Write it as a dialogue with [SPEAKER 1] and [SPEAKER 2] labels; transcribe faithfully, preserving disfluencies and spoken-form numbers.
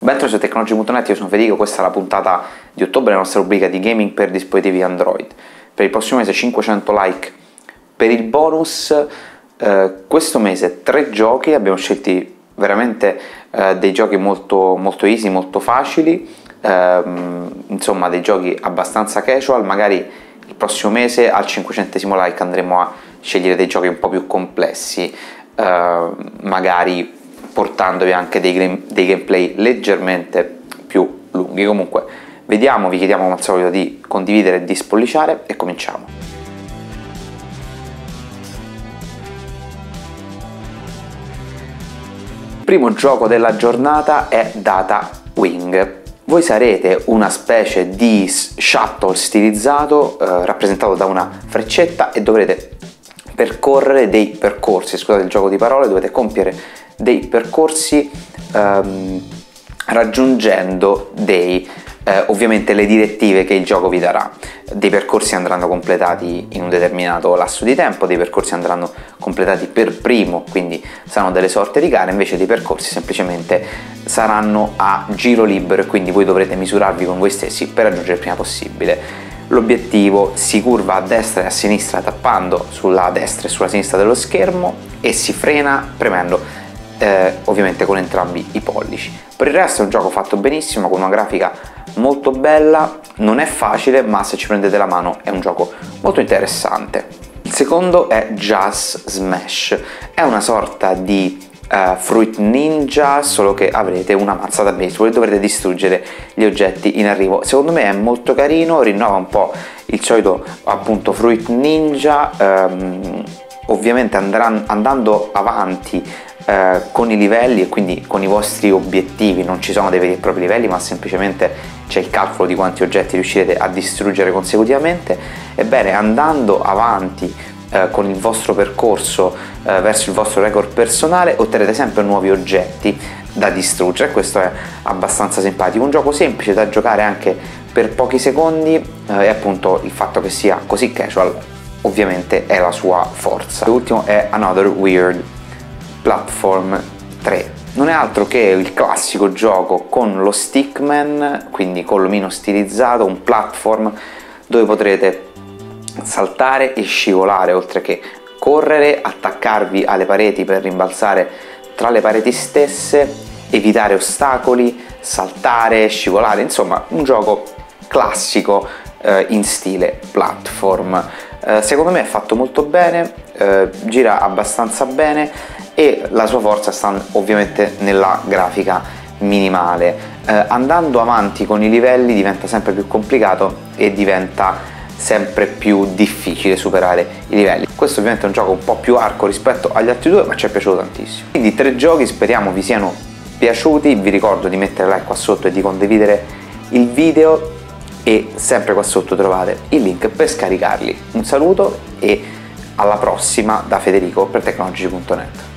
[SPEAKER 1] Bentornati su Tecnology punto net, io sono Federico, questa è la puntata di ottobre della nostra rubrica di gaming per dispositivi Android. Per il prossimo mese cinquecento like per il bonus, eh, questo mese tre giochi, abbiamo scelti veramente eh, dei giochi molto, molto easy, molto facili, ehm, insomma dei giochi abbastanza casual. Magari il prossimo mese al cinquecentesimo like andremo a scegliere dei giochi un po' più complessi, eh, magari portandovi anche dei, game, dei gameplay leggermente più lunghi. Comunque vediamo, vi chiediamo come al solito di condividere e di spolliciare e cominciamo. Il primo gioco della giornata è Data Wing. Voi sarete una specie di shuttle stilizzato eh, rappresentato da una freccetta e dovrete percorrere dei percorsi, scusate il gioco di parole, dovete compiere dei percorsi ehm, raggiungendo dei eh, ovviamente le direttive che il gioco vi darà. Dei percorsi andranno completati in un determinato lasso di tempo, dei percorsi andranno completati per primo, quindi saranno delle sorte di gare, invece dei percorsi semplicemente saranno a giro libero e quindi voi dovrete misurarvi con voi stessi per raggiungere il prima possibile. L'obiettivo si curva a destra e a sinistra tappando sulla destra e sulla sinistra dello schermo e si frena premendo eh, ovviamente con entrambi i pollici. Per il resto è un gioco fatto benissimo, con una grafica molto bella, non è facile ma se ci prendete la mano è un gioco molto interessante. Il secondo è Jazz Smash, è una sorta di Uh, Fruit Ninja, solo che avrete una mazza da baseball e dovrete distruggere gli oggetti in arrivo. Secondo me è molto carino, rinnova un po' il solito appunto Fruit Ninja, um, ovviamente andranno, andando avanti uh, con i livelli e quindi con i vostri obiettivi. Non ci sono dei veri e propri livelli ma semplicemente c'è il calcolo di quanti oggetti riuscirete a distruggere consecutivamente. Ebbene, andando avanti Eh, con il vostro percorso eh, verso il vostro record personale otterrete sempre nuovi oggetti da distruggere. Questo è abbastanza simpatico, un gioco semplice da giocare anche per pochi secondi eh, e appunto il fatto che sia così casual ovviamente è la sua forza. L'ultimo è Another Weird Platform tre, non è altro che il classico gioco con lo stickman, quindi con l'omino stilizzato, un platform dove potrete saltare e scivolare, oltre che correre, attaccarvi alle pareti per rimbalzare tra le pareti stesse, evitare ostacoli, saltare, scivolare, insomma un gioco classico eh, in stile platform. Eh, secondo me è fatto molto bene, eh, gira abbastanza bene e la sua forza sta ovviamente nella grafica minimale. Eh, andando avanti con i livelli diventa sempre più complicato e diventa sempre più difficile superare i livelli. Questo ovviamente è un gioco un po' più hardcore rispetto agli altri due, ma ci è piaciuto tantissimo. Quindi tre giochi, speriamo vi siano piaciuti. Vi ricordo di mettere like qua sotto e di condividere il video e sempre qua sotto trovate il link per scaricarli. Un saluto e alla prossima da Federico per Tecnology punto net.